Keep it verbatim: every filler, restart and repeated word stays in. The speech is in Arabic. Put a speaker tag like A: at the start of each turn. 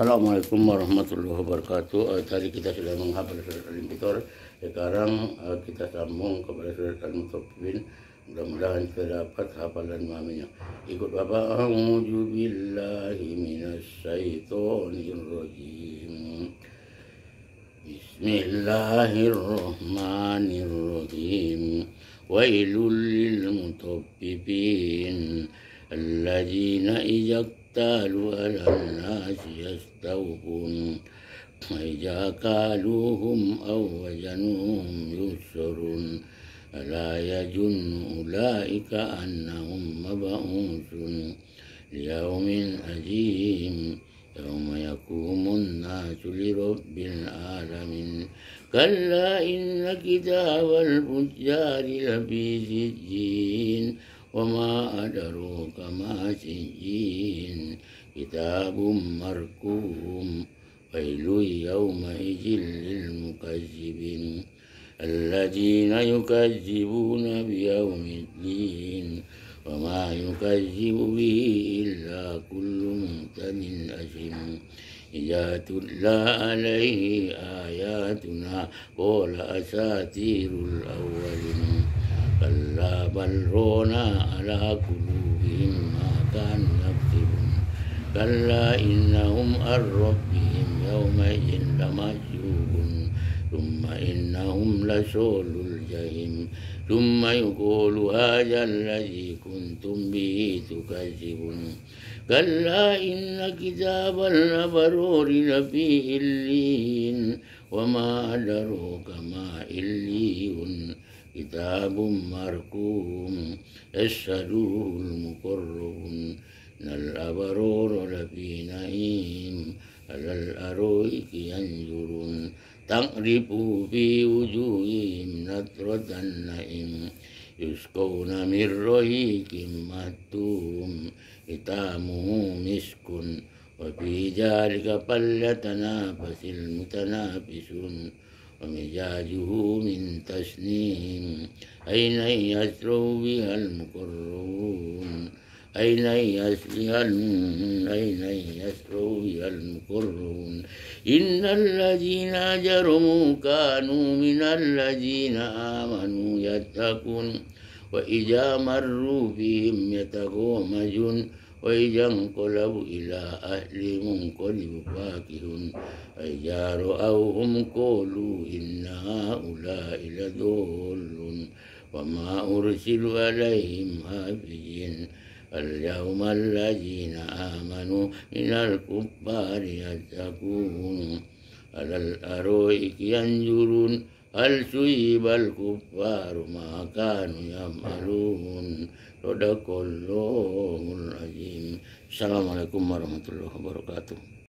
A: Assalamualaikum warahmatullahi wabarakatuh. Uh, tadi kita sudah menghafal surat Al-Infitor. Sekarang uh, kita sambung kepada surat Al-Mutaffifin. Mudah-mudahan kita dapat hafalan mamanya. Ikut Bapak. A'udzu billahi minasyaitonir rajim. Bismillahirrahmanirrahim. Wailul lil mutaffifin alladzina idza اكتالوا على الناس يستوفون وإذا كالوهم أو وزنوهم يخسرون ألا يظن أولئك أنهم مبعوثون ليوم عظيم يوم يقوم الناس لرب العالمين كلا إن كتاب الفجار لفي سجين وما أدروك ما سجين كتاب مرقوم ويل يومئذ للمكذبين الذين يكذبون بيوم الدين وما يكذب به إلا كل معتد أثم إذا تتلى عليه آياتنا قال أساطير الأولين كلا بل ران على قلوبهم ما كانوا يكسبون كلا إنهم عن ربهم يومئذ لمحجوبون ثم إنهم لصال الجحيم ثم يقول هذا الذي كنتم به تكذبون كلا إن كتاب الأبرار لفي عليين وما أدراك ما عليون كتاب مرقوم يشهده المقربون إن الأبرار لفي نعيم على الأرائك ينظرون تعرف في وجوههم نضرة النعيم يسقون من رحيق مختوم ختامه مسك وفي ذلك فليتنافس المتنافسون ومزاجه من تسنيم أين يسرو بها المقربون أين يسرو أين يسرو بها المقربون إن الذين أجرموا كانوا من الذين آمنوا يتقون وإذا مروا بهم يتغامزون وإذا انقلبوا إلى أهلهم انقلبوا فاكهون وإذا رأوهم قالوا إن هؤلاء لضالون وما أرسلوا عليهم حافظين اليوم الذين آمنوا من الكفار يضحكون على الأرائك ينظرون هل ثوب الكفار ما كانوا يعملون صدق الله العظيم. Assalamualaikum warahmatullahi wabarakatuh.